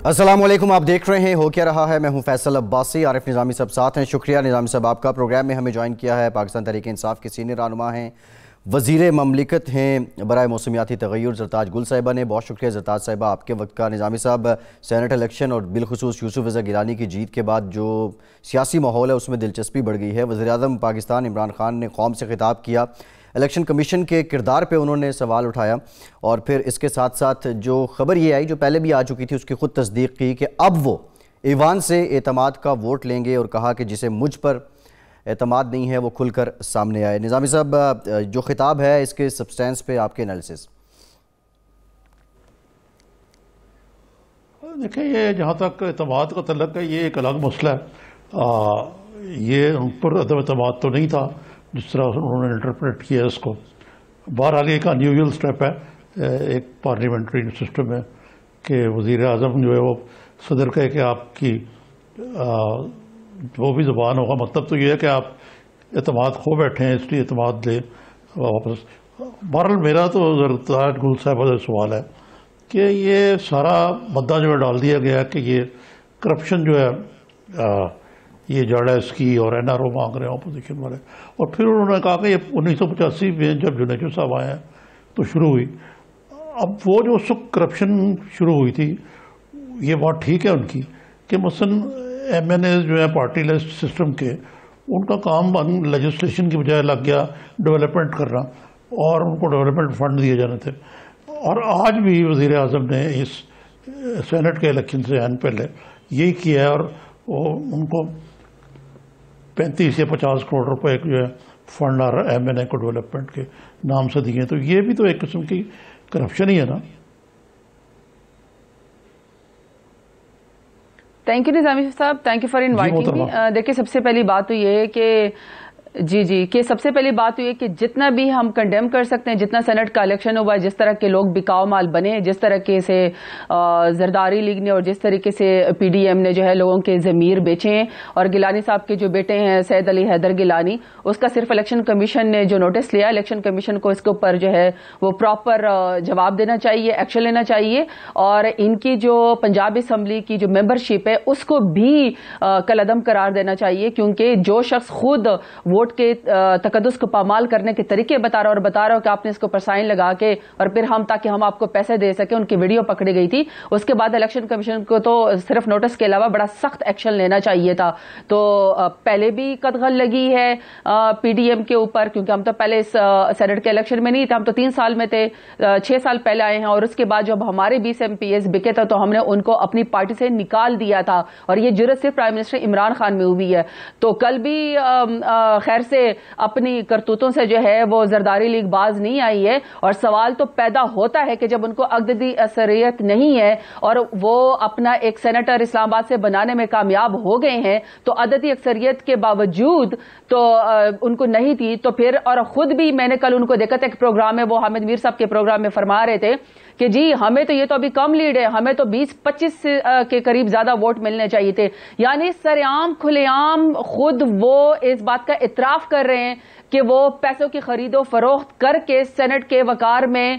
अस्सलाम वालेकुम, आप देख रहे हैं हो क्या रहा है। मैं हूं फैसल अब्बासी। आरिफ निज़ामी साहब साथ हैं। शुक्रिया निज़ामी साहब, आपका प्रोग्राम में हमें ज्वाइन किया है। पाकिस्तान तहरीक इंसाफ के सीनियर रहनुमा हैं, वज़ीर ममलिकत हैं बराए मौसमियाती तग़य्युर ज़रताज गुल साहिबा ने। बहुत शुक्रिया ज़रताज साहिबा आपके वक्त का। निज़ामी साहब, सेनेट इलेक्शन और बिलखुसूस यूसुफ रज़ा गिलानी की जीत के बाद जो सियासी माहौल है उसमें दिलचस्पी बढ़ गई है। वज़ीर-ए-आज़म पाकिस्तान इमरान खान ने कौम से खिताब किया, इलेक्शन कमीशन के किरदार पे उन्होंने सवाल उठाया और फिर इसके साथ साथ जो ख़बर ये आई जो पहले भी आ चुकी थी उसकी ख़ुद तस्दीक की कि अब वो ईवान से एतमाद का वोट लेंगे और कहा कि जिसे मुझ पर एतमाद नहीं है वो खुलकर सामने आए। निज़ामी साहब, जो खिताब है इसके सब्सटेंस पे आपके एनालिसिस? देखिए, ये जहाँ तक एतमाद का तल्लक है ये एक अलग मसला है। ये उन पर अदम एतमाद तो नहीं था जिस तरह उन्होंने इंटरप्रेट किया इसको। बहरहाल एक अनयूजुअल स्टेप है एक पार्लियामेंट्री सिस्टम में कि वज़ीर-ए-आज़म जो है वो सदर कहे कि आपकी वो भी ज़ुबान होगा। मतलब तो ये है कि आप एतमाद खो बैठे हैं इसलिए एतमाद ले वापस। बहरहाल मेरा तो ज़रताज गुल साहिबा से सवाल है कि ये सारा मुद्दा जो है डाल दिया गया कि ये करप्शन जो है ये जड़ है इसकी और NRO मांग रहे हैं अपोजिशन वाले। और फिर उन्होंने कहा कि ये 1985 में जब जुनेजो साहब आए हैं तो शुरू हुई। अब वो जो उस करप्शन शुरू हुई थी ये बात ठीक है उनकी कि मसलन MNA जो है पार्टी लिस्ट सिस्टम के, उनका काम लेजिस्लेशन की बजाय लग गया डेवलपमेंट करना और उनको डेवलपमेंट फंड दिए जाने थे। और आज भी वज़ीर-ए-आज़म ने इस सेनेट के इलेक्शन से आने पहले यही किया है और वो उनको 35 या 50 करोड़ रुपए जो है फंड आ रहा है MNA को डेवलपमेंट के नाम से दिए। तो ये भी तो एक किस्म की करप्शन ही है ना। थैंक यू निज़ामी साहब, thank you for inviting me. देखिए, सबसे पहली बात तो ये है कि सबसे पहली बात तो ये कि जितना भी हम कंडेम कर सकते हैं, जितना सेनेट का इलेक्शन हुआ, जिस तरह के लोग बिकाऊ माल बने, जिस तरीके से जरदारी लीग ने और जिस तरीके से PDM ने जो है लोगों के ज़मीर बेचे हैं, और गिलानी साहब के जो बेटे हैं सैयद अली हैदर गिलानी, उसका सिर्फ इलेक्शन कमीशन ने जो नोटिस लिया, इलेक्शन कमीशन को इसके ऊपर जो है वो प्रॉपर जवाब देना चाहिए, एक्शन लेना चाहिए। और इनकी जो पंजाब असम्बली की जो मेंबरशिप है उसको भी कलअदम करार देना चाहिए, क्योंकि जो शख्स खुद वोट के तकद्दुस को पामाल करने के तरीके बता रहा हो कि आपने इसको पर साइन लगा के और फिर ताकि हम आपको पैसे दे सके, उनकी वीडियो पकड़ी गई थी। उसके बाद इलेक्शन कमीशन को तो सिर्फ नोटिस के अलावा बड़ा सख्त एक्शन लेना चाहिए था। तो पहले भी कदगल लगी है PDM के ऊपर, क्योंकि हम तो पहले इस सेनेट के इलेक्शन में नहीं थे, हम तो 3 साल में थे, 6 साल पहले आए हैं। और उसके बाद जब हमारे 20 MPs बिके थे तो हमने उनको अपनी पार्टी से निकाल दिया था, और ये जुर्रत सिर्फ प्राइम मिनिस्टर इमरान खान में हुई है। तो कल भी खैर से अपनी करतूतों से जो है वो जरदारी लीग बाज नहीं आई है। और सवाल तो पैदा होता है कि जब उनको अगदी असरियत नहीं है और वो अपना एक सेनेटर इस्लामाबाद से बनाने में कामयाब हो गए हैं, तो अददी अक्सरियत के बावजूद तो उनको नहीं थी। तो फिर और खुद भी मैंने कल उनको देखा था, एक प्रोग्राम में वो हामिद मीर साहब के प्रोग्राम में फरमा रहे थे कि जी हमें तो ये तो अभी कम लीड है, हमें तो 20-25 के करीब ज्यादा वोट मिलने चाहिए थे। यानी सरेआम खुलेआम खुद वो इस बात का इतराफ कर रहे हैं कि वो पैसों की खरीदो फरोख्त करके सेनेट के वकार में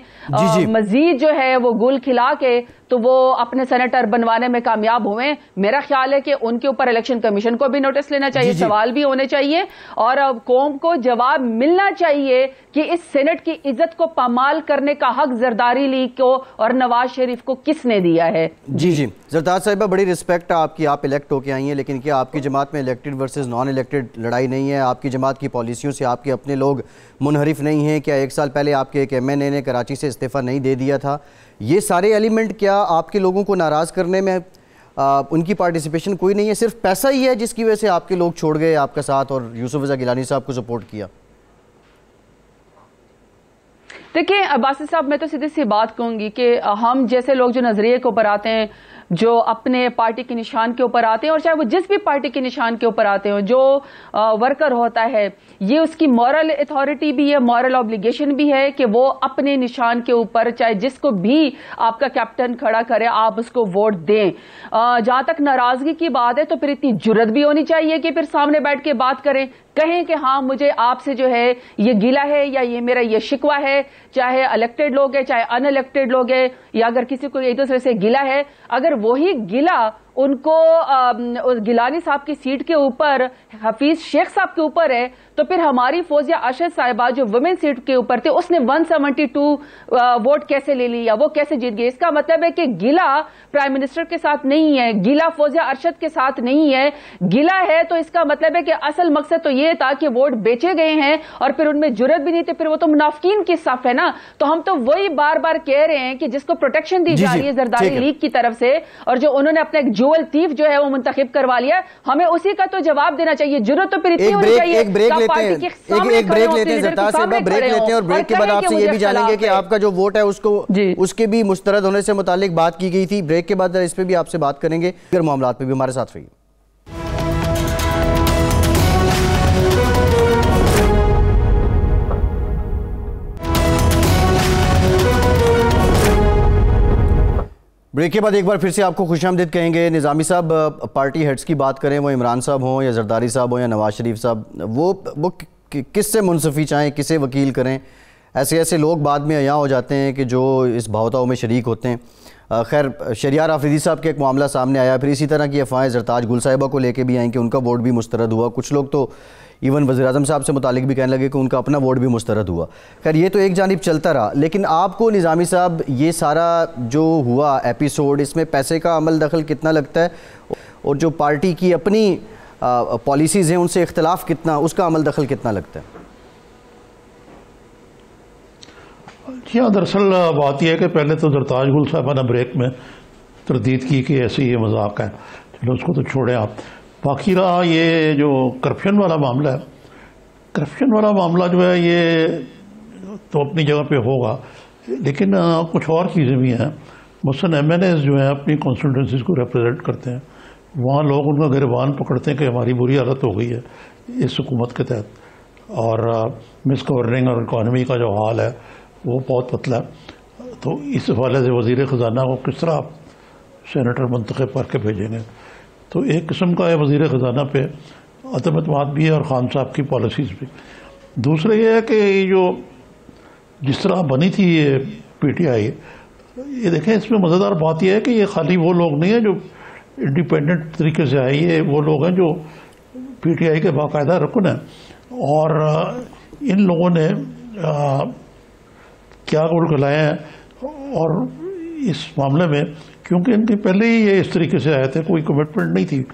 मजीद जो है वो गुल खिला के तो वो अपने सेनेटर बनवाने में कामयाब हुए। मेरा ख्याल है कि उनके ऊपर इलेक्शन कमीशन को भी नोटिस लेना चाहिए, सवाल भी होने चाहिए और कौम को जवाब मिलना चाहिए कि इस सेनेट की इज्जत को पामाल करने का हक जरदारी लीग को और नवाज शरीफ को किसने दिया है। जी जरदार साहिबा, बड़ी रिस्पेक्ट है आपकी, आप इलेक्ट होके आई हैं, लेकिन क्या आपकी जमात में इलेक्टेड वर्सेस नॉन इलेक्टेड लड़ाई नहीं है? आपकी जमात की पॉलिसियों से आपके अपने लोग मुनहरिफ नहीं हैं? क्या 1 साल पहले आपके एक MNA ने कराची से इस्तीफ़ा नहीं दे दिया था? ये सारे एलिमेंट क्या आपके लोगों को नाराज़ करने में उनकी पार्टिसिपेशन कोई नहीं है, सिर्फ पैसा ही है जिसकी वजह से आपके लोग छोड़ गए आपका साथ और यूसुफ रज़ा गिलानी साहब को सपोर्ट किया? देखिए अब्बासी साहब, मैं तो सीधी सी बात कहूंगी कि हम जैसे लोग जो नजरिए के ऊपर आते हैं, जो अपने पार्टी के निशान के ऊपर आते हैं, और चाहे वो जिस भी पार्टी के निशान के ऊपर आते हो, जो वर्कर होता है, ये उसकी मॉरल अथॉरिटी भी है, मॉरल ऑब्लिगेशन भी है कि वो अपने निशान के ऊपर चाहे जिसको भी आपका कैप्टन खड़ा करे आप उसको वोट दें। जहां तक नाराजगी की बात है तो फिर इतनी जुर्रत भी होनी चाहिए कि फिर सामने बैठ के बात करें, कहें कि हाँ मुझे आपसे जो है ये गिला है या ये मेरा ये शिकवा है, चाहे इलेक्टेड लोग है चाहे अनइलेक्टेड लोग है, या अगर किसी को एक दूसरे से गिला है, अगर वही गिला उनको गिलानी साहब की सीट के ऊपर हफीज शेख साहब के ऊपर है, तो फिर हमारी फौजिया अरशद साहिबा जो वुमेन सीट के ऊपर थे उसने 172 वोट कैसे ले लिया, वो कैसे जीत गए? इसका मतलब है कि गिला प्राइम मिनिस्टर के साथ नहीं है, गिला फौजिया अरशद के साथ नहीं है। गिला है तो इसका मतलब है कि असल मकसद तो ये था कि वोट बेचे गए हैं और फिर उनमें जुर्रत भी नहीं थी, फिर वो तो मुनाफिकीन की सफ है ना। तो हम तो वही बार बार कह रहे हैं कि जिसको प्रोटेक्शन दी जा रही है जरदारी लीग की तरफ से, और जो उन्होंने अपने एक ज्वेल थीफ जो है वो मुंतखब करवा लिया, हमें उसी का तो जवाब देना चाहिए। जुर्रत तो फिर इतनी होनी चाहिए। एक ब्रेक लेते हैं, एक ब्रेक लेते हैं सरताज साहब, ब्रेक लेते हैं और ब्रेक के बाद आपसे ये भी जानेंगे कि आपका जो वोट है उसको उसके भी मुस्तरद होने से मुतालिक बात की गई थी। ब्रेक के बाद इस पे भी आपसे बात करेंगे, फिर मामलात पे भी हमारे साथ रहिए। ब्रेक के बाद एक बार फिर से आपको खुशामदीद कहेंगे। निज़ामी साहब, पार्टी हेड्स की बात करें, वो इमरान साहब हों या जरदारी साहब हों या नवाज शरीफ साहब, वो किससे मुनसफ़ी चाहें, किसे वकील करें? ऐसे लोग बाद में अयां हो जाते हैं कि जो इस भावताओं में शरीक होते हैं। खैर, शरियार आफरीदी साहब के एक मामला सामने आया, फिर इसी तरह की अफवाहें जरताज गुल साहिबा को लेके भी आई कि उनका वोट भी मुस्तरद हुआ। कुछ लोग तो इवन वज़ीर-ए-आज़म साहब से मुतालिक भी कहने लगे कि उनका अपना वोट भी मुस्तरद हुआ। खैर, ये तो एक जानिब चलता रहा, लेकिन आपको निज़ामी साहब ये सारा जो हुआ एपिसोड, इसमें पैसे का अमल दखल कितना लगता है और जो पार्टी की अपनी पॉलिसीज़ हैं उनसे इख्तलाफ कितना, उसका अमल दखल कितना लगता है? जी हाँ, दरअसल बात यह है कि पहले तो जरताज गुल साहबा ने ब्रेक में तरदीद की कि ऐसे ये मजाक है, चलो उसको तो छोड़ें आप। बाकी रहा ये जो करप्शन वाला मामला है, करप्शन वाला मामला जो है ये तो अपनी जगह पे होगा, लेकिन कुछ और चीज़ें भी हैं। मसलन MNAs जो हैं अपनी कॉन्स्टिट्यूंसीज को रिप्रेजेंट करते हैं, वहाँ लोग उनका गिरबान पकड़ते हैं कि हमारी बुरी हालत हो गई है इस हुकूमत के तहत, और मिस गवर्निंग और इकॉनमी का जो हाल है वो बहुत पतला है। तो इस हवाले से वज़ीर ख़जाना को किस तरह आप सेनेटर मुंतखब करके भेजेंगे? तो एक किस्म का है वज़ीर ख़जाना पे अदम एतमाद भी है और खान साहब की पॉलिसीज़ भी। दूसरा ये है कि जो जिस तरह बनी थी ये PTI, ये देखें, इसमें मज़ेदार बात यह है कि ये खाली वो लोग नहीं हैं जो इंडिपेंडेंट तरीके से आए, ये वो लोग हैं जो PTI के बाकायदा रुकन हैं। और इन लोगों ने क्या गोल खिलाए हैं, और इस मामले में क्योंकि इनके पहले ही ये इस तरीके से आए थे, कोई कमिटमेंट नहीं थी।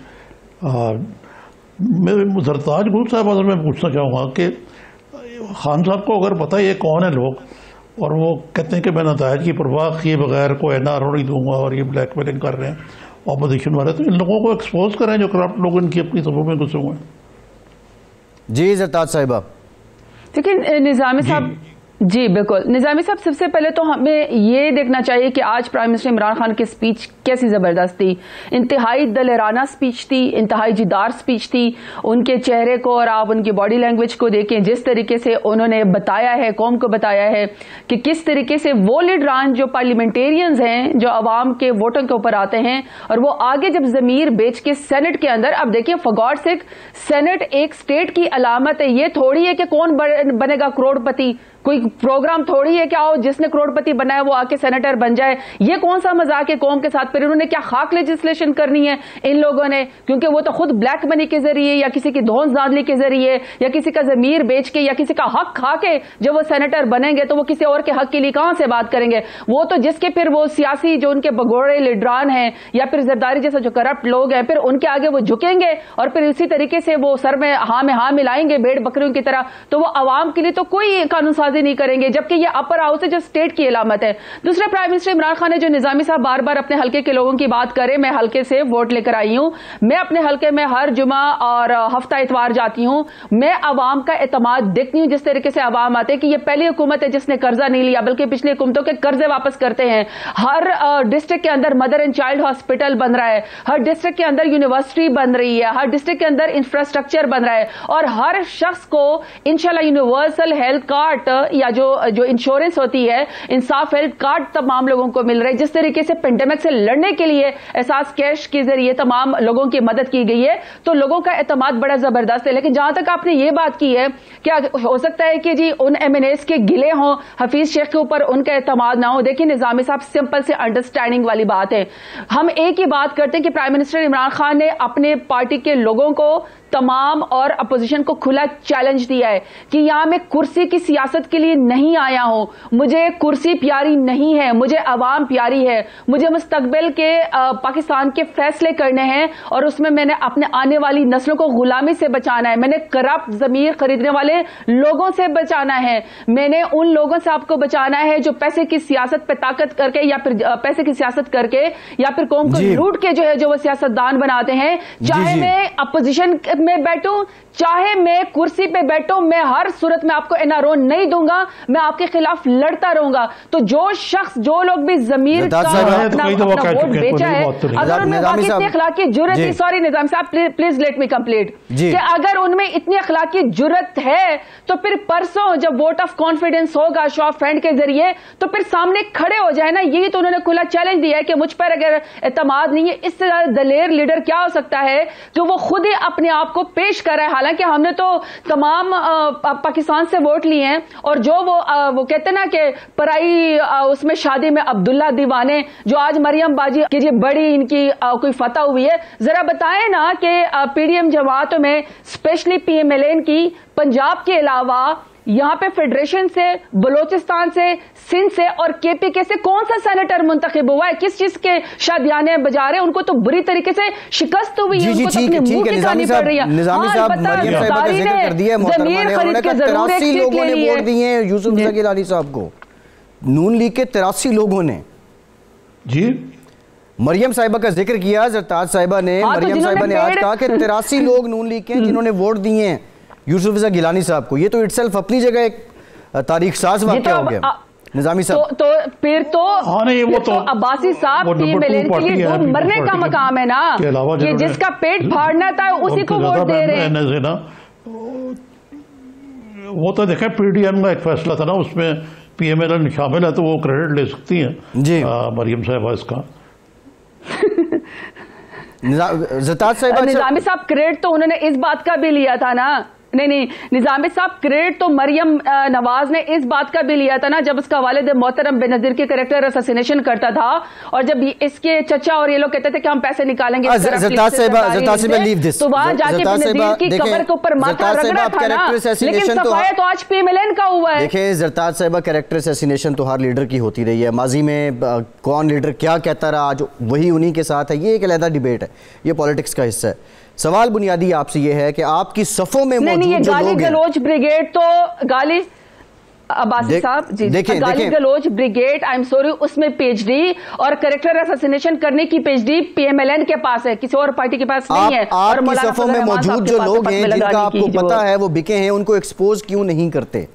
मैं जरताज गुल साहब से मैं पूछना चाहूँगा कि खान साहब को अगर पता ये कौन है लोग, और वो कहते हैं कि मैं नतायज की परवाह किए बगैर कोई NRO नहीं दूंगा और ये ब्लैकमेलिंग कर रहे हैं ऑपोजिशन वाले, तो इन लोगों को एक्सपोज करें जो करप्ट लोग इनकी अपनी सभों में घुसे हुए हैं। जी जरताज साहिबा। देखिए निज़ामी साहब, जी बिल्कुल, निज़ामी साहब, सबसे पहले तो हमें ये देखना चाहिए कि आज प्राइम मिनिस्टर इमरान खान की स्पीच कैसी ज़बरदस्त थी। इंतहाई दलेराना स्पीच थी, इंतहाई जिदार स्पीच थी। उनके चेहरे को और आप उनकी बॉडी लैंग्वेज को देखें, जिस तरीके से उन्होंने बताया है, कौम को बताया है कि किस तरीके से वो लीडरान जो पार्लियामेंटेरियंस हैं, जो अवाम के वोटों के ऊपर आते हैं, और वो आगे जब ज़मीर बेच के सेनेट के अंदर, अब देखिए फॉर गॉड सेक, सेनेट एक स्टेट की अलामत है। ये थोड़ी है कि कौन बनेगा करोड़पति, कोई प्रोग्राम थोड़ी है कि आओ जिसने करोड़पति बनाया वो आके सेनेटर बन जाए। ये कौन सा मजाक है कौम के साथ? फिर उन्होंने क्या खाक लेजिस्लेशन करनी है इन लोगों ने? क्योंकि वो तो खुद ब्लैक मनी के जरिए या किसी की धौंस दादली के जरिए या किसी का जमीर बेच के या किसी का हक खा के जब वो सेनेटर बनेंगे तो वो किसी और के हक के लिए कहां से बात करेंगे? वो तो जिसके फिर वो सियासी जो उनके भगोड़े लीडरान हैं या फिर जरदारी जैसे जो करप्ट लोग हैं, फिर उनके आगे वो झुकेंगे और फिर इसी तरीके से वो सर में हाँ मिलाएंगे भेड़ बकरियों की तरह। तो वो आवाम के लिए तो कोई कानून साजी नहीं करेंगे, जबकि ये अपर हाउस है जो स्टेट की अलामत है। दूसरा, प्राइम मिनिस्टर इमरान खान ने जो निजामी साहब बार बार अपने हल्के के लोगों की बात करें, मैं हल्के से वोट लेकर आई हूं, मैं अपने हल्के में हर जुमा और हफ्ता इतवार जाती हूं, मैं अवाम का एतमाद देखती हूं। जिस तरीके से अवाम आते हैं कि ये पहली हुकूमत है जिसने कर्जा नहीं लिया, बल्कि पिछली हुकूमतों के कर्जे वापस करते हैं। हर डिस्ट्रिक्ट के अंदर मदर एंड चाइल्ड हॉस्पिटल बन रहा है, हर डिस्ट्रिक्ट के अंदर यूनिवर्सिटी बन रही है, हर डिस्ट्रिक्ट के अंदर इंफ्रास्ट्रक्चर बन रहा है, और हर शख्स को इंशाल्लाह यूनिवर्सल हेल्थ कार्ड या जो इंश्योरेंस होती है, इंसाफ हेल्थ कार्ड तमाम लोगों को मिल रहे हैं। जिस तरीके से पेंडेमिक से लड़ने के लिए एहसास कैश के जरिए तमाम लोगों की मदद की गई है, तो लोगों का एतमाद बड़ा जबरदस्त है। लेकिन जहां तक आपने ये बात की है, क्या हो सकता है कि जी उन MNAs के गिले हों हफीज शेख के ऊपर, उनका एतमाद ना हो? देखिए निजामी साहब, सिंपल से अंडरस्टैंडिंग वाली बात है। हम एक ही बात करते हैं कि प्राइम मिनिस्टर इमरान खान ने अपने पार्टी के लोगों को, तमाम और अपोजिशन को खुला चैलेंज दिया है कि यहां मैं कुर्सी की सियासत के लिए नहीं आया हूं, मुझे कुर्सी प्यारी नहीं है, मुझे अवाम प्यारी है, मुझे मुस्तकबिल के पाकिस्तान के फैसले करने हैं और उसमें मैंने अपने आने वाली नस्लों को गुलामी से बचाना है, मैंने करप्ट जमीर खरीदने वाले लोगों से बचाना है, मैंने उन लोगों से आपको बचाना है जो पैसे की सियासत पे ताकत करके या फिर पैसे की सियासत करके या फिर कौम को लूट के जो है जो वो सियासतदान बनाते हैं। चाहे मैं अपोजिशन में बैठूं, चाहे मैं कुर्सी पे बैठूं, मैं हर सूरत में आपको एनआरओ नहीं दूंगा, मैं आपके खिलाफ लड़ता रहूंगा। तो जो शख्स, जो लोग भी जमीर का अपना वोट बेचा है, अगर उनमें वाकई इतनी अखलाकी जुर्रत थी, सॉरी निजाम साहब प्लीज लेट मी कंप्लीट, कि अगर उनमें इतनी अखलाकी जुर्रत है तो फिर परसों जब वोट ऑफ कॉन्फिडेंस होगा शो ऑफ हैंड के जरिए, तो फिर सामने खड़े हो जाए ना। यही तो उन्होंने खुला चैलेंज दिया है कि मुझ पर अगर एतमाद नहीं है, इससे ज्यादा दलेर लीडर क्या हो सकता है जो वो खुद ही अपने आप को पेश कर रहा है। हालांकि हमने तो तमाम पाकिस्तान से वोट लिए हैं और जो वो कहते ना कि पराई उसमें शादी में अब्दुल्ला दीवाने, जो आज मरियम बाजी की जी बड़ी इनकी कोई फतह हुई है, जरा बताएं ना कि PDM जमात में स्पेशली PMLN की पंजाब के अलावा यहां पे फेडरेशन से, बलोचिस्तान से, सिंध से और KPK से कौन सा सेनेटर मुंतखब हुआ है? किस चीज के शादियाने बजा रहे हैं? उनको तो बुरी तरीके से शिकस्त हुई है, उनको तो अपने मुंह की कहानी पड़ रही है। निजामी साहब, मरियम साहिबा का जिक्र कर दिया मोहतरमा ने, उन्होंने कहा 83 लोगों ने वोट दिए हैं यूसुफ रज़ा गिलानी साहब को, नून लीग के 83 लोगों ने। जी मरियम साहिबा का जिक्र किया ज़रताज साहिबा ने, मरियम साहिबा ने आज कहा कि 83 लोग नून लीग के जिन्होंने वोट दिए हैं यूसुफ रज़ा गिलानी साहब को। ये तो इटसेल्फ अपनी जगह एक तारीख साज वाक़या हो गया निजामी साहब। तो फिर तो वो तो अब्बासी साहब PMLN के लिए तो मरने का मकाम है ना, कि जिसका पेट फाड़ना था उसी को वोट दे रहे हैं। वो तो देखा PDM का एक फैसला था ना, उसमें PMLN शामिल है तो वो क्रेडिट ले सकती हैं जी मरियम साहिबा इसका। निजामी साहब क्रेडिट तो उन्होंने इस बात का भी लिया था ना, नहीं निजामी साहब क्रेडिट तो मरियम नवाज ने इस बात का भी लिया था ना, जब उसका वालिद मोहतरम बेनजीर के कैरेक्टर असैसिनेशन करता था और जब इसके चचा और ये लोग कहते थे कि हम पैसे निकालेंगे, तो वहां जाके बेनजीर की कब्र के ऊपर माथा रगड़ा था ना। लेकिन सफाया तो आज PMLN का हुआ है। देखिए ज़रताज साहिबा, कैरेक्टर असैसिनेशन तो हर लीडर की होती रही है, माजी में कौन लीडर क्या कहता रहा, आज वही उन्हीं के साथ है, ये एक अलग डिबेट है, ये पॉलिटिक्स का हिस्सा है। सवाल बुनियादी आपसे ये है कि आपकी सफों में मौजूद जो लोग हैं, गलोच ब्रिगेड तो गाली अब्बासी साहब जी, गाली गलोच ब्रिगेड, आई एम सॉरी, उसमें PhD और कैरेक्टर असैसिनेशन करने की PhD PMLN के पास है, किसी और पार्टी के पास नहीं है। और आपकी सफों में मौजूद जो लोग हैं जिनका आपको पता है वो बिके हैं, उनको एक्सपोज क्यों नहीं करते?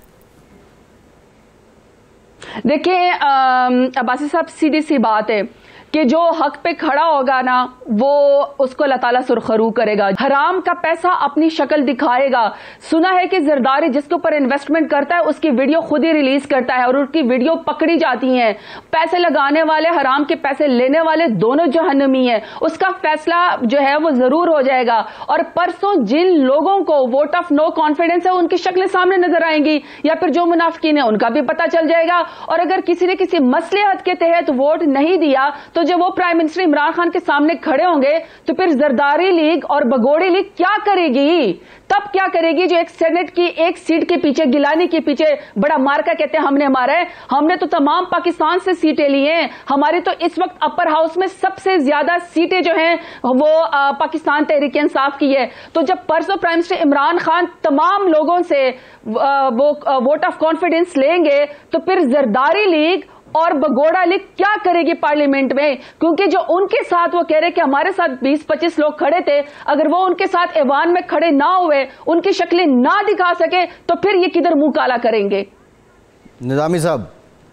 देखिए अब्बासी साहब, सीधी सी बात है कि जो हक पे खड़ा होगा ना वो उसको अल्लाह ताला सुरखरू करेगा, हराम का पैसा अपनी शक्ल दिखाएगा। सुना है कि जरदारी जिसके ऊपर इन्वेस्टमेंट करता है उसकी वीडियो खुद ही रिलीज करता है और उसकी वीडियो पकड़ी जाती है। पैसे लगाने वाले, हराम के पैसे लेने वाले दोनों जहन्नमी है, उसका फैसला जो है वो जरूर हो जाएगा। और परसों जिन लोगों को वोट ऑफ नो कॉन्फिडेंस है उनकी शक्लें सामने नजर आएंगी या फिर जो मुनाफिकीन है उनका भी पता चल जाएगा। और अगर किसी ने किसी मसलहत के तहत वोट नहीं दिया तो जब वो प्राइम मिनिस्टर इमरान खान के सामने खड़े होंगे तो फिर जरदारी लीग और बगोड़ी लीग क्या करेगी? तब क्या करेगी? जो एक सेनेट की एक सीट के पीछे, गिलानी के पीछे बड़ा मार्का कहते हैं हमने मारा है, हमने तो तमाम पाकिस्तान से सीटें ली हैं, हमारी तो इस वक्त अपर हाउस में सबसे ज्यादा सीटें जो हैं वो पाकिस्तान तहरीक इंसाफ की है। तो जब परसों प्राइम मिनिस्टर इमरान खान तमाम लोगों से वो वोट ऑफ कॉन्फिडेंस लेंगे तो फिर जरदारी लीग और बगोड़ा लीग क्या करेगी पार्लियामेंट में? क्योंकि जो उनके साथ वो कह रहे कि हमारे साथ 20-25 लोग खड़े थे, अगर वो उनके साथ ऐवान में खड़े ना हुए, उनकी शक्लें ना दिखा सके तो फिर ये किधर मुंह काला करेंगे? निजामी साहब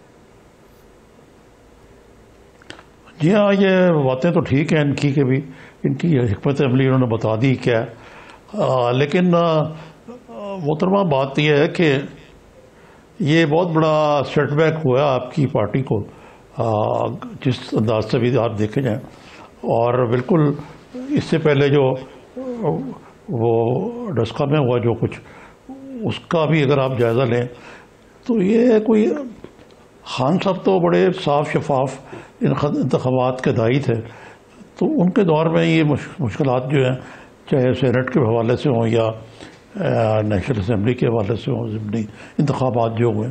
जी हाँ, ये बातें तो ठीक है इनकी के भी, इनकी हिकमत अमली उन्होंने बता दी क्या है। लेकिन मोहतरमा बात यह है कि ये बहुत बड़ा सेटबैक हुआ आपकी पार्टी को, जिस अंदाज से भी आप देखे जाएं। और बिल्कुल इससे पहले जो वो डस्का में हुआ जो कुछ, उसका भी अगर आप जायज़ा लें तो ये कोई खान साहब तो बड़े साफ शफाफ इंतखाबात के दाई थे, तो उनके दौर में ये मुश्किलात जो हैं, चाहे सेनेट के हवाले से हों या नेशनल असम्बली के हवाले से हों, ज़िमनी इंतखाबात जो हुए।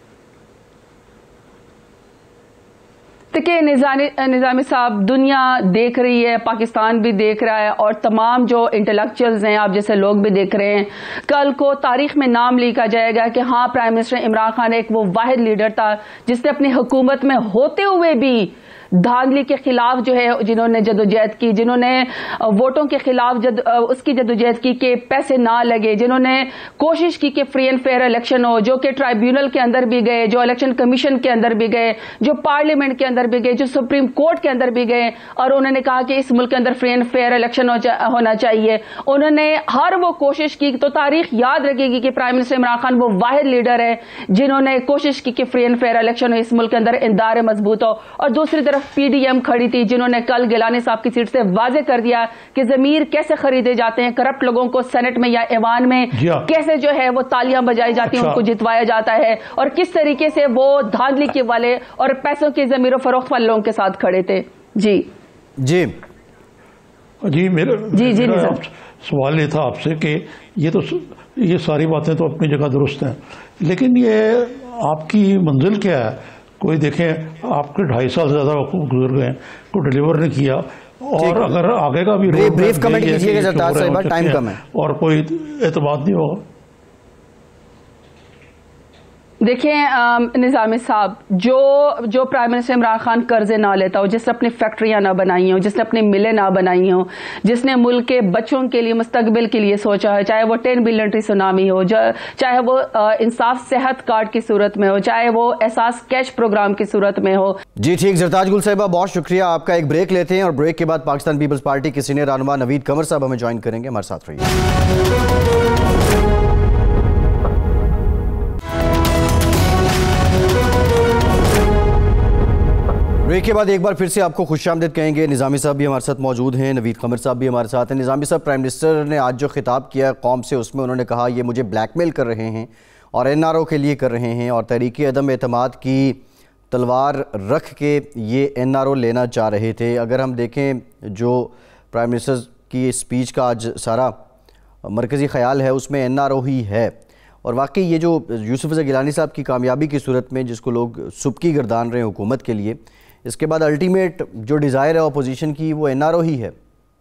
देखिए निज़ामी साहब, दुनिया देख रही है, पाकिस्तान भी देख रहा है और तमाम जो इंटेलेक्चुअल्स हैं, आप जैसे लोग भी देख रहे हैं। कल को तारीख में नाम लिखा जाएगा कि हाँ, प्राइम मिनिस्टर इमरान खान एक वो वाहिद लीडर था जिसने अपनी हुकूमत में होते हुए भी धांधली के खिलाफ जो है, जिन्होंने जदोजहद की, जिन्होंने वोटों के खिलाफ उसकी जदोजहद की कि पैसे ना लगे, जिन्होंने कोशिश की कि फ्री एंड फेयर इलेक्शन हो, जो कि ट्राइब्यूनल के अंदर भी गए, जो इलेक्शन कमीशन के अंदर भी गए, जो पार्लियामेंट के अंदर भी गए, जो सुप्रीम कोर्ट के अंदर भी गए, और उन्होंने कहा कि इस मुल्क के अंदर फ्री एंड फेयर इलेक्शन होना चाहिए। उन्होंने हर वो कोशिश की। तो तारीख याद रखेगी कि प्राइम मिनिस्टर इमरान खान वो वाहिद लीडर है जिन्होंने कोशिश की कि फ्री एंड फेयर इलेक्शन हो, इस मुल्क के अंदर इंदार मजबूत हो। और दूसरी तरफ पीडीएम खड़ी थी जिन्होंने कल गिलानी साहब की सीट से वाजे कर दिया कि जमीर कैसे खरीदे जाते हैं, करप्ट लोगों को सेनेट में या ऐवान में कैसे जो है वो तालियां बजाई जाती हैं, उनको जितवाया जाता है, और किस तरीके से वो धांधली के वाले और पैसों की जमीर फरोख्त वाले लोगों के साथ खड़े थे। जी जी जी मेरा सवाल ये था आपसे कि ये सारी बातें तो अपनी जगह दुरुस्त हैं, लेकिन ये आपकी मंजिल क्या है? कोई देखें आपके 2.5 साल से ज़्यादा गुजर गए, को डिलीवर नहीं किया, और अगर आगे का भी ब्रीफ कमेंट कीजिएगा सरताज साहिबा, टाइम कम है, और कोई एतमाद नहीं होगा। देखिए निज़ामी साहब, जो प्राइम मिनिस्टर इमरान खान कर्जे ना लेता हो, जिसने अपनी फैक्ट्रियां ना बनाई हो, जिसने अपनी मिलें ना बनाई हो, जिसने मुल्क के बच्चों के लिए मुस्तकबिल के लिए सोचा है, चाहे वो 10 बिलियन ट्री सुनामी हो, चाहे वो इंसाफ सेहत कार्ड की सूरत में हो, चाहे वो एहसास कैश प्रोग्राम की सूरत में हो। जी ठीक, सरताज गुल साहिबा बहुत शुक्रिया आपका। एक ब्रेक लेते हैं और ब्रेक के बाद पाकिस्तान पीपल्स पार्टी के सीनियर रहनुमा नवीद कमर साहब हमें ज्वाइन करेंगे। हमारे साथ रहिए। ब्रेक के बाद एक बार फिर से आपको खुशामदीद कहेंगे। निज़ामी साहब भी हमारे साथ मौजूद हैं, नवीद कमर साहब भी हमारे साथ हैं। निज़ामी साहब, प्राइम मिनिस्टर ने आज जो खिताब किया कौम से, उसमें उन्होंने कहा ये मुझे ब्लैकमेल कर रहे हैं और एनआरओ के लिए कर रहे हैं, और तहरीक अदम एतमाद की तलवार रख के ये एनआरओ लेना चाह रहे थे। अगर हम देखें जो प्राइम मिनिस्टर की स्पीच का आज सारा मरकज़ी ख्याल है उसमें एनआरओ ही है, और वाकई ये जो यूसुफ रज़ा गिलानी साहब की कामयाबी की सूरत में जिसको लोग सुबकी गर्दान रहे हैं हुकूमत के लिए, इसके बाद अल्टीमेट जो डिज़ायर है अपोजिशन की वो एनआरओ ही है।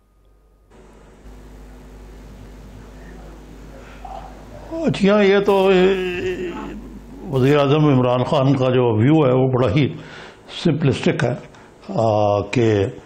जी हाँ, ये तो वज़ीर आज़म इमरान खान का जो व्यू है वो बड़ा ही सिंपलिस्टिक है कि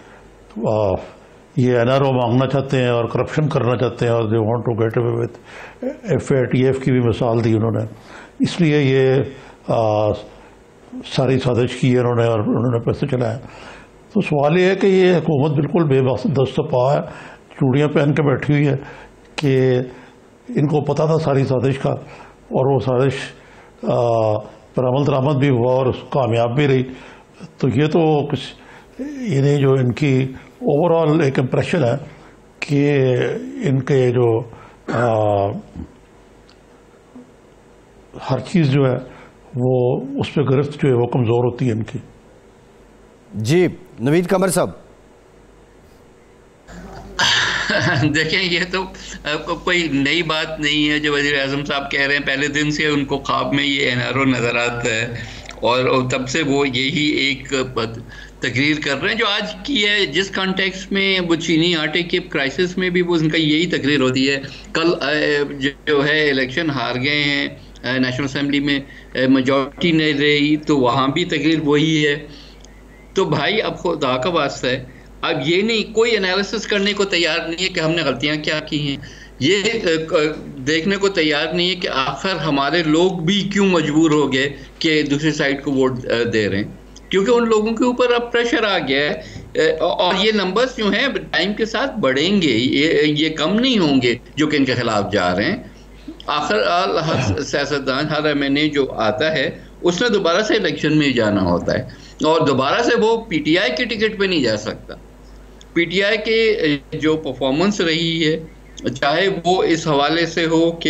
ये एनआरओ मांगना चाहते हैं और करप्शन करना चाहते हैं, और they want to get away with FATF की भी मिसाल दी उन्होंने, इसलिए ये सारी साजिश की है उन्होंने और उन्होंने पैसे चलाए। तो सवाल ये है कि ये हुकूमत बिल्कुल बेदस्तपा है, चूड़ियाँ पहन के बैठी हुई है कि इनको पता था सारी साजिश का, और वो साजिश पर अमल दरामद भी हुआ और कामयाब भी रही। तो ये तो कुछ इन्हें जो इनकी ओवरऑल एक इम्प्रेशन है कि इनके जो हर चीज़ जो है वो उस पर गिरफ्त जो है वो कमज़ोर होती है इनकी। जी नवीद कमर साहब। देखें, ये तो कोई नई बात नहीं है जो वज़ीर आज़म साहब कह रहे हैं, पहले दिन से उनको ख्वाब में ये एनआरओ नज़र आता है, और तब से वो यही एक तकरीर कर रहे हैं जो आज की है, जिस कॉन्टेक्स्ट में वो चीनी आटे के क्राइसिस में भी वो उनका यही तकरीर होती है। कल जो है इलेक्शन हार गए हैं, नेशनल असेंबली में मेजॉरिटी नहीं रही, तो वहाँ भी तकरीर वही है। तो भाई अब खुदा का वास्ता है, अब ये नहीं कोई एनालिसिस करने को तैयार नहीं है कि हमने गलतियाँ क्या की हैं, ये देखने को तैयार नहीं है कि आखिर हमारे लोग भी क्यों मजबूर हो गए कि दूसरी साइड को वोट दे रहे हैं, क्योंकि उन लोगों के ऊपर अब प्रेशर आ गया है, और ये नंबर्स जो हैं टाइम के साथ बढ़ेंगे, ये कम नहीं होंगे जो कि इनके खिलाफ जा रहे हैं। हर सियासतदान, हर MNA जो आता है उसने दोबारा से इलेक्शन में जाना होता है, और दोबारा से वो PTI के टिकट पे नहीं जा सकता। PTI के जो परफॉर्मेंस रही है, चाहे वो इस हवाले से हो कि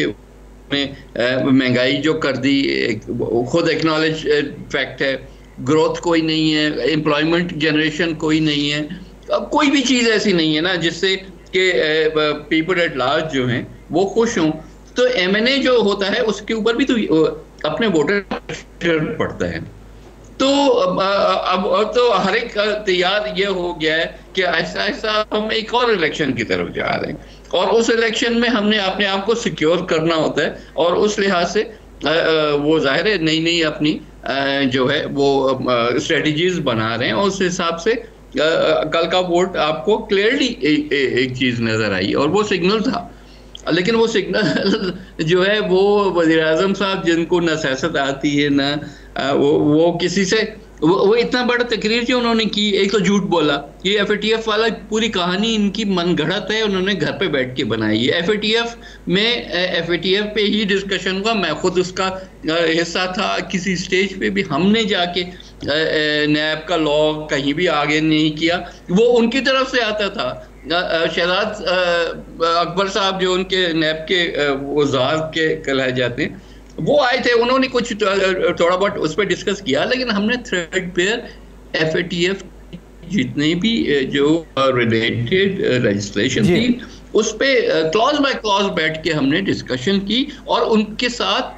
महंगाई जो कर दी, खुद एक्नॉलेज फैक्ट है, ग्रोथ कोई नहीं है, एम्प्लॉयमेंट जनरेशन कोई नहीं है, अब कोई भी चीज़ ऐसी नहीं है ना जिससे कि पीपल एट लार्ज जो हैं वो खुश हों। तो MNA जो होता है उसके ऊपर भी तो अपने वोटर पड़ता है। तो अब तो हर एक तैयार ये हो गया है कि ऐसा ऐसा हम एक और इलेक्शन की तरफ जा रहे हैं, और उस इलेक्शन में हमने अपने आप को सिक्योर करना होता है, और उस लिहाज से वो जाहिर है नई नई अपनी जो है वो स्ट्रेटजीज बना रहे हैं, और उस हिसाब से कल का वोट आपको क्लियरली एक चीज नजर आई, और वो सिग्नल था। लेकिन वो सिग्नल जो है वो वज़ीर-ए-आज़म साहब, जिनको न सियासत आती है न वो किसी से, वो इतना बड़ा तकरीर जो उन्होंने की, एक तो झूठ बोला, ये FATF वाला पूरी कहानी इनकी मनगढ़ंत है, उन्होंने घर पे बैठ के बनाई है। FATF में FATF पे ही डिस्कशन हुआ, मैं खुद उसका हिस्सा था, किसी स्टेज पे भी हमने जाके नैब का लॉ कहीं भी आगे नहीं किया, वो उनकी तरफ से आता था। शहजाद अकबर साहब जो उनके नैब के वज़ार के कहलाए जाते हैं, वो आए थे, उन्होंने कुछ थोड़ा बहुत उस पर डिस्कस किया, लेकिन हमने थ्रेडपेयर FATF जितने भी जो रिलेटेड रजिस्ट्रेशन थी उस पर क्लॉज बाय क्लॉज बैठ के हमने डिस्कशन की, और उनके साथ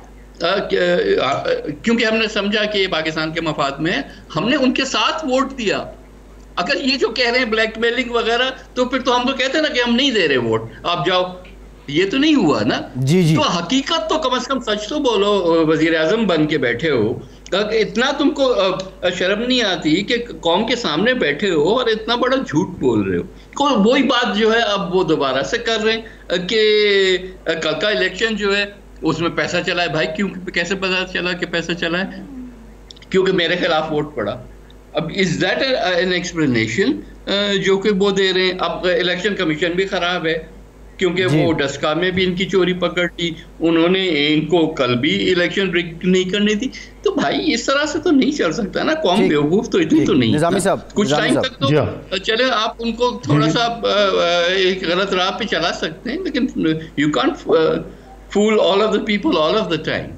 क्योंकि हमने समझा कि पाकिस्तान के मफाद में है, हमने उनके साथ वोट दिया। अगर ये जो कह रहे हैं ब्लैकमेलिंग वगैरह, तो फिर तो हम तो कहते हैं ना कि हम नहीं दे रहे वोट, आप जाओ, ये तो नहीं हुआ ना। जी। तो हकीकत तो कम से कम सच तो बोलो, वज़ीर-ए-आज़म बन के बैठे हो, इतना तुमको शर्म नहीं आती कि कौम के सामने बैठे हो और इतना बड़ा झूठ बोल रहे हो। वही बात जो है अब वो दोबारा से कर रहे हैं कि कल का इलेक्शन जो है उसमें पैसा चला है। भाई क्यों, कैसे पता चला कि पैसा चला है? क्योंकि मेरे खिलाफ वोट पड़ा। अब इज दैट एन एक्सप्लेनेशन जो कि वो दे रहे हैं? अब इलेक्शन कमीशन भी खराब है, क्योंकि वो डस्का में भी इनकी चोरी पकड़ ली, उन्होंने इनको कल भी इलेक्शन रिग नहीं करनी थी। तो भाई इस तरह से तो नहीं चल सकता ना, कौम बेवकूफ तो इतनी तो नहीं। निजामी साहब, कुछ टाइम तक तो चले आप उनको थोड़ा सा एक गलत राह पे चला सकते हैं, लेकिन you can't fool all of the people all of the time.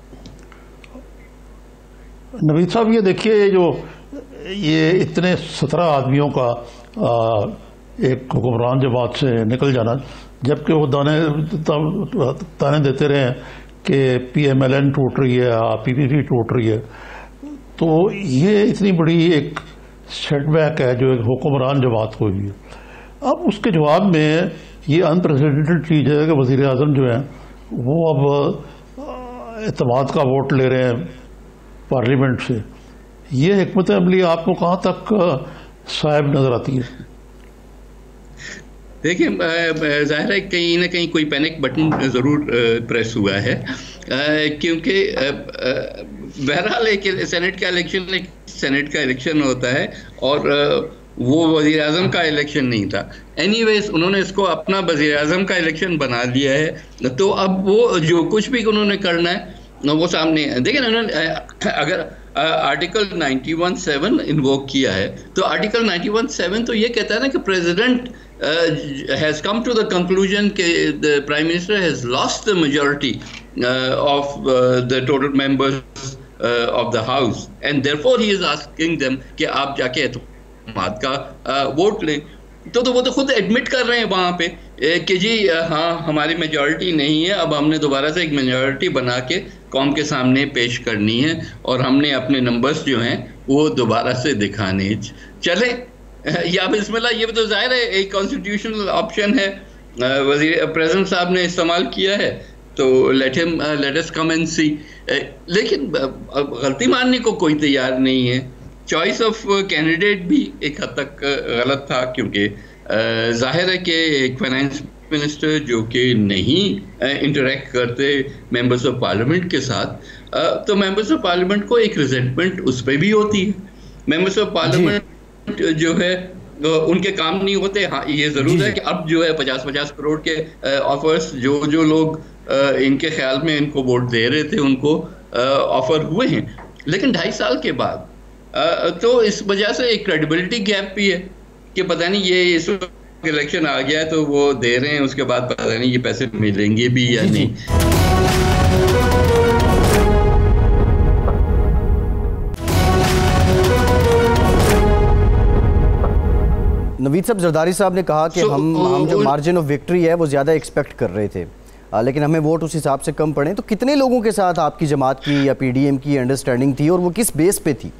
Naveed साहब ये देखिए, ये इतने 17 आदमियों का एक हुक्मरान जमात से निकल जाना, जबकि वो ताने देते रहे कि PMLN टूट रही है, PPP टूट रही है, तो ये इतनी बड़ी एक सेटबैक है जो एक हुक्मरान जमात को हुई है। अब उसके जवाब में ये अनप्रेसिडेंटेड चीज़ है कि वज़ीर-ए-आज़म जो है वो अब एतमाद का वोट ले रहे हैं पार्लियामेंट से। ये हिकमत अमली आपको कहाँ तक साहिब नजर आती है? देखिए, जाहिर है कहीं ना कहीं कोई पैनिक बटन ज़रूर प्रेस हुआ है, क्योंकि बहरहाल एक सेनेट का इलेक्शन होता है, और वो वज़ीर-ए-आज़म का इलेक्शन नहीं था। एनीवेज उन्होंने इसको अपना वज़ीर-ए-आज़म का इलेक्शन बना लिया है, तो अब वो जो कुछ भी उन्होंने करना है वो सामने है। देखिए उन्होंने अगर आर्टिकल 91(7) इन्वोक किया है, तो आर्टिकल 91(7) तो ये कहता है ना कि president has come to the conclusion कि the prime minister has lost the majority of the total members of the house, and therefore he is asking them कि आप जाके एतमाद का वोट लें। तो वो तो खुद एडमिट कर रहे हैं वहाँ पे कि जी हाँ हमारी मेजॉरिटी नहीं है, अब हमने दोबारा से एक मेजॉरिटी बना के कौम के सामने पेश करनी है, और हमने अपने नंबर्स जो हैं वो दोबारा से दिखाने चले या बिस्मिल्लाह। ये तो जाहिर है एक कॉन्स्टिट्यूशनल ऑप्शन है, वज़ीर प्रेसिडेंट साहब ने इस्तेमाल किया है, तो लेट अस कम एंड सी। लेकिन गलती मानने को कोई तैयार नहीं है। चॉइस ऑफ कैंडिडेट भी एक हद तक गलत था, क्योंकि जाहिर है कि एक फाइनेंस मिनिस्टर जो कि नहीं इंटरेक्ट करते मेंबर्स ऑफ पार्लियामेंट के साथ, तो मेंबर्स ऑफ पार्लियामेंट को एक रिजेंटमेंट उस पर भी होती है। मेंबर्स ऑफ पार्लियामेंट जो है उनके काम नहीं होते। हाँ ये ज़रूर है कि अब जो है 50-50 करोड़ के ऑफर्स जो लोग इनके ख्याल में इनको वोट दे रहे थे उनको ऑफर हुए हैं, लेकिन 2.5 साल के बाद तो इस वजह से एक क्रेडिबिलिटी गैप भी है कि पता नहीं ये इस इलेक्शन आ गया तो वो दे रहे हैं, उसके बाद पता नहीं ये पैसे मिलेंगे भी या नहीं। नवीद साहब, जरदारी साहब ने कहा कि हम जो मार्जिन ऑफ विक्ट्री है वो ज़्यादा एक्सपेक्ट कर रहे थे, लेकिन हमें वोट उस हिसाब से कम पड़े। तो कितने लोगों के साथ आपकी जमात की या पीडीएम की अंडरस्टैंडिंग थी और वो किस बेस पे थी?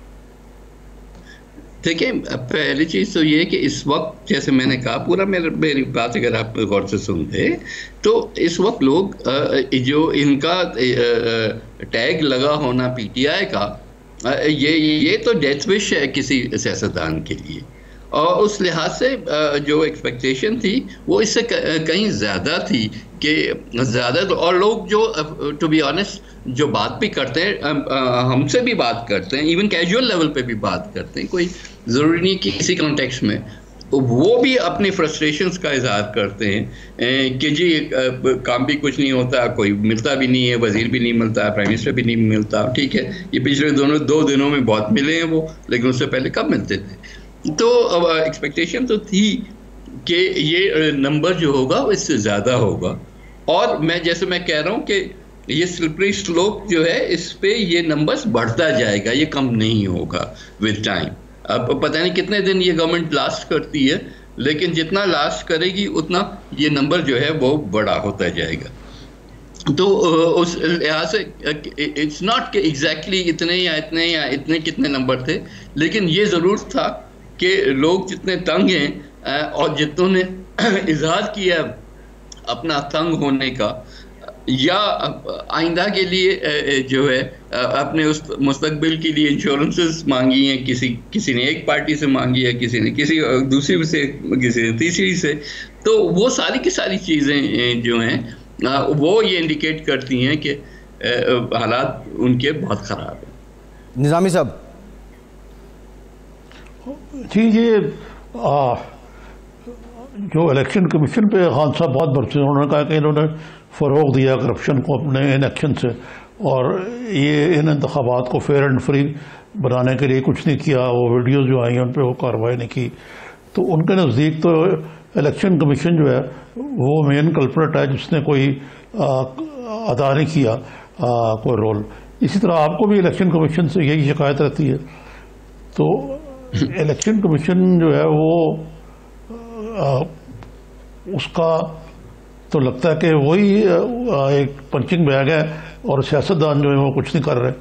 देखिए, पहली चीज़ तो ये है कि इस वक्त जैसे मैंने कहा, पूरा मेरी बात अगर आप गौर से सुनते तो इस वक्त लोग जो इनका टैग लगा होना पीटीआई का, ये तो डेथ विश है किसी सियासतदान के लिए, और उस लिहाज से जो एक्सपेक्टेशन थी वो इससे कहीं ज़्यादा थी कि ज़्यादा। और लोग जो टू बी ऑनेस्ट जो बात भी करते हैं, हमसे भी बात करते हैं, इवन कैजुअल लेवल पे भी बात करते हैं, कोई ज़रूरी नहीं कि किसी कॉन्टेक्स्ट में, वो भी अपने फ्रस्ट्रेशंस का इजहार करते हैं कि जी काम भी कुछ नहीं होता, कोई मिलता भी नहीं है, वजीर भी नहीं मिलता, प्राइम मिनिस्टर भी नहीं मिलता। ठीक है, ये पिछले 2 दिनों में बहुत मिले हैं वो, लेकिन उससे पहले कब मिलते थे? तो एक्सपेक्टेशन तो थी कि ये नंबर जो होगा वो इससे ज़्यादा होगा, और जैसे मैं कह रहा हूँ कि ये स्लिपरी स्लोप जो है इस पे ये नंबर्स बढ़ता जाएगा, ये कम नहीं होगा विद टाइम। अब पता नहीं कितने दिन ये गवर्नमेंट लास्ट करती है, लेकिन जितना लास्ट करेगी उतना ये नंबर जो है वो बड़ा होता जाएगा। तो उस लिहाज से इट्स नॉट कि एग्जैक्टली इतने या इतने कितने नंबर थे, लेकिन ये ज़रूर था कि लोग जितने तंग हैं और जितनों ने इजहार किया अपना तंग होने का, या आइंदा के लिए जो है अपने उस मुस्तकबिल के लिए इंश्योरेंसेस मांगी हैं, किसी ने एक पार्टी से मांगी है, किसी ने किसी दूसरी से, किसी ने तीसरी से, तो वो सारी की सारी चीज़ें जो हैं वो ये इंडिकेट करती हैं कि हालात उनके बहुत ख़राब हैं। निज़ामी साहब जी, ये जो इलेक्शन कमीशन पे खान साहब बहुत बरसे, उन्होंने कहा कि इन्होंने फ़रोग़ दिया करप्शन को अपने इलेक्शन से, और ये इन इंतखाबात को फेयर एंड फ्री बनाने के लिए कुछ नहीं किया, वो वीडियोज़ जो आई हैं उन पर वो कार्रवाई नहीं की। तो उनके नज़दीक तो इलेक्शन कमीशन जो है वो मेन कल्प्रेट है जिसने कोई अदा नहीं किया कोई रोल। इसी तरह आपको भी इलेक्शन कमीशन से यही शिकायत रहती है। तो इलेक्शन कमीशन जो है वो उसका तो लगता है कि वही एक पंचिंग बैग है, और सियासतदान जो है वो कुछ नहीं कर रहे।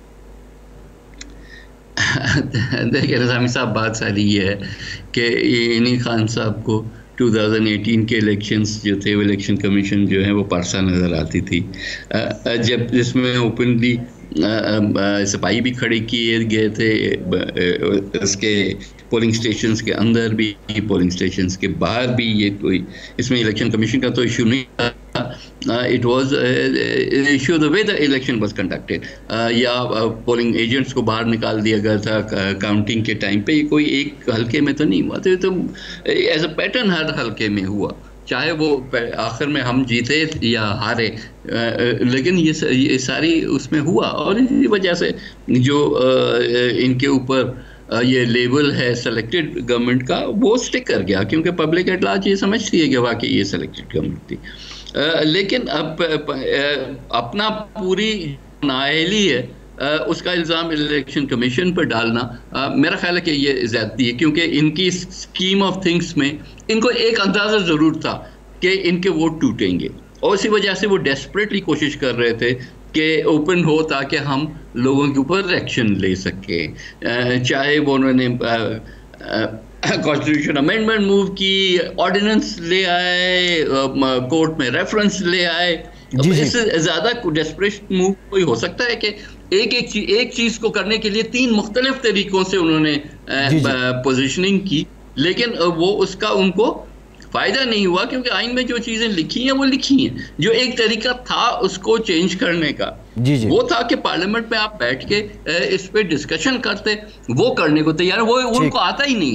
देखिए निज़ामी साहब, बात सारी ये है कि इन्हीं खान साहब को 2018 के इलेक्शंस जो थे वो इलेक्शन कमीशन जो है वो पारसा नज़र आती थी, जब जिसमें ओपनली सिपाही भी खड़े किए गए थे, इसके पोलिंग स्टेशंस के अंदर भी, पोलिंग स्टेशंस के बाहर भी, ये कोई इसमें इलेक्शन कमीशन का तो इशू नहीं था। It was issue the way the election was conducted, या पोलिंग एजेंट्स को बाहर निकाल दिया गया था काउंटिंग के टाइम पे। कोई एक हल्के में तो नहीं हुआ, तो एज अ पैटर्न हर हल्के में हुआ, चाहे वो आखिर में हम जीते या हारे, लेकिन ये सारी उसमें हुआ। और इसी वजह से जो इनके ऊपर ये लेबल है सेलेक्टेड गवर्नमेंट का, वो स्टिक कर गया, क्योंकि पब्लिक एट लार्ज ये समझती है कि वाकई ये सेलेक्टेड गवर्नमेंट थी। लेकिन अब अपना पूरी नाअहली है उसका इल्ज़ाम इलेक्शन कमीशन पर डालना, मेरा ख्याल है कि ये ज़्यादती है, क्योंकि इनकी स्कीम ऑफ थिंग्स में इनको एक अंदाज़ा ज़रूर था कि इनके वोट टूटेंगे, और इसी वजह से वो डेस्परेटली कोशिश कर रहे थे कि ओपन हो ताकि हम लोगों के ऊपर एक्शन ले सकें। चाहे वो उन्होंने कॉन्स्टिट्यूशन अमेंडमेंट मूव की, ऑर्डिनेंस ले आए, कोर्ट में रेफरेंस ले आए। इससे ज़्यादा डेस्परेट मूव कोई हो सकता है कि एक चीज़ को करने के लिए 3 मुख्तलिफ तरीकों से उन्होंने पोजिशनिंग की, लेकिन वो उसका उनको फ़ायदा नहीं हुआ, क्योंकि आइन में जो चीज़ें लिखी हैं वो लिखी हैं। जो एक तरीका था उसको चेंज करने का, वो था कि पार्लियामेंट में आप बैठ के इस पे डिस्कशन करते, वो करने को तैयार, वो उनको आता ही नहीं है।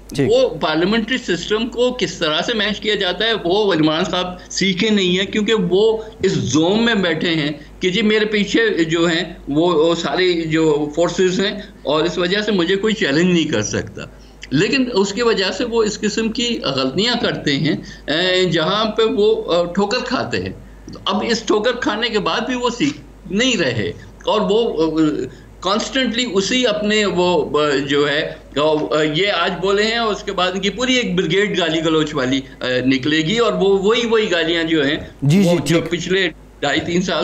वो पार्लियामेंट्री सिस्टम को किस तरह से मैनेज किया जाता है वो इमरान साहब सीखे नहीं है, क्योंकि वो इस जोन में बैठे हैं कि जी मेरे पीछे जो हैं वो सारी जो फोर्सेस हैं और इस वजह से मुझे कोई चैलेंज नहीं कर सकता। लेकिन उसकी वजह से वो इस किस्म की गलतियां करते हैं जहां पे वो ठोकर खाते हैं। अब इस ठोकर खाने के बाद भी वो सीख नहीं रहे और वो कॉन्स्टेंटली उसी अपने वो जो है ये आज बोले हैं और उसके बाद की पूरी एक ब्रिगेड गाली गलौच वाली निकलेगी और वो वही गालियां जो हैं जो पिछले 2.5-3 साल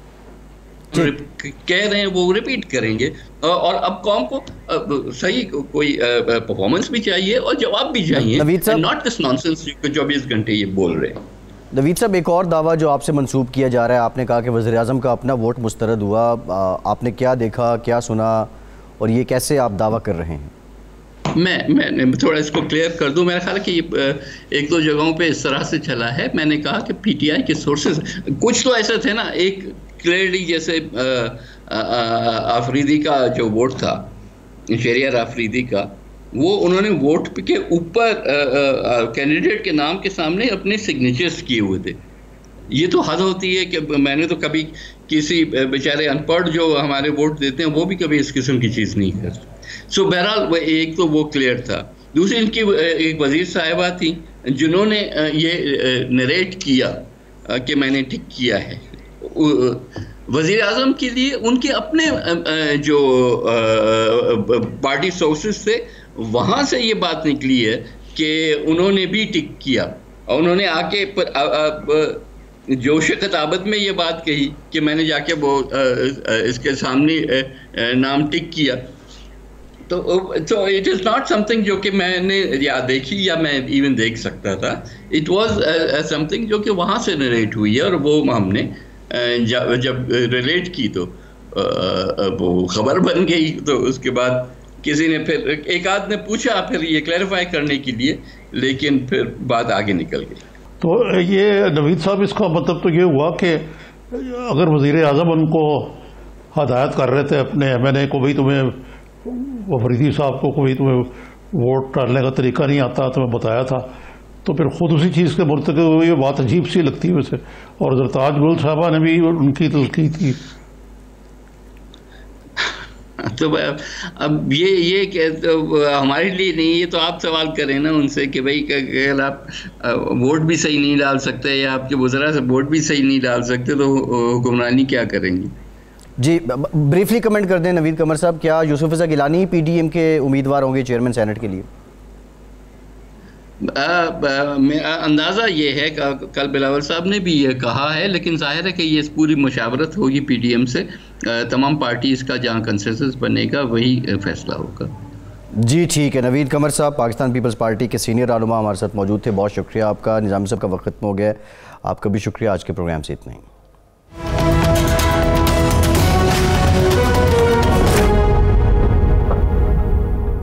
कह रहे हैं वो रिपीट करेंगे। और अब कौम को सही कोई परफॉर्मेंस भी चाहिए और जवाब भी चाहिए, नॉट दिस नॉनसेंस जो 24 घंटे ये बोल रहे हैं। नवीद साहब, एक और दावा जो आपसे मंसूब किया जा रहा है, आपने कहा कि वज़ीर-ए-आज़म का अपना वोट मुस्तरद हुआ, आपने क्या देखा, क्या सुना और ये कैसे आप दावा कर रहे हैं? मैं थोड़ा इसको क्लियर कर दूं। मेरा ख्याल है कि ये 1-2 जगहों पे इस तरह से चला है। मैंने कहा कि पीटीआई के सोर्सेज कुछ तो ऐसे थे ना, एक क्लियरली जैसे आफरीदी का जो वोट था, शहरियार आफरीदी का, वो उन्होंने वोट के ऊपर कैंडिडेट के नाम के सामने अपने सिग्नेचर्स किए हुए थे। ये तो हद होती है कि मैंने तो कभी किसी बेचारे अनपढ़ जो हमारे वोट देते हैं वो भी कभी इस किस्म की चीज़ नहीं करते। सो बहरहाल एक तो वो क्लियर था। दूसरी, इनकी एक वजीर साहिबा थी जिन्होंने ये नरेट किया कि मैंने टिक किया है। वज़ीर आज़म के लिए उनके अपने जो पार्टी सोर्सेस थे वहाँ से ये बात निकली है कि उन्होंने भी टिक किया और उन्होंने आके जोश खिताबत में ये बात कही कि मैंने जाके वो इसके सामने नाम टिक किया। तो इट इज़ नॉट समथिंग जो कि मैंने या देखी या मैं इवन देख सकता था। इट वाज समथिंग जो कि वहाँ से नरेट हुई है और वो हमने जब रिलेट की तो वो खबर बन गई। तो उसके बाद किसी ने फिर एक आध ने पूछा फिर ये क्लैरिफाई करने के लिए, लेकिन फिर बात आगे निकल गई। तो ये नवीद साहब, इसका मतलब तो ये हुआ कि अगर वज़ीर आज़म उनको हदायत कर रहे थे अपने MNA को, भाई तुम्हें अफरीदी साहब को भाई तुम्हें वोट डालने का तरीका नहीं आता, तुम्हें बताया था, तो फिर खुद उसी चीज़ के मुर्तकिब हुए। ये बात अजीब सी लगती है वैसे। और ज़रताज गुल साहबा ने भी उनकी तलकीद की। तो अब ये तो हमारे लिए नहीं, ये तो आप सवाल करें ना उनसे कि भाई अगर आप वोट भी सही नहीं डाल सकते या आपके वज़रा से वोट भी सही नहीं डाल सकते तो हुक्मरानी क्या करेंगे? जी, ब्रीफली कमेंट कर दें नवीद कमर साहब, क्या यूसुफ रज़ा गिलानी PDM के उम्मीदवार होंगे चेयरमैन सेनेट के लिए? मेरा अंदाज़ा ये है कि कल बिलावल साहब ने भी ये कहा है, लेकिन जाहिर है कि ये पूरी मुशावरत होगी PDM से, तमाम पार्टीज़ का जहाँ कंसेंसस बनेगा वही फैसला होगा। जी ठीक है। नवीद कमर साहब पाकिस्तान पीपल्स पार्टी के सीनियर रहनुमा हमारे साथ मौजूद थे, बहुत शुक्रिया आपका। निज़ामी साहब का वक्त खत्म हो गया, आपका भी शुक्रिया। आज के प्रोग्राम से इतना ही।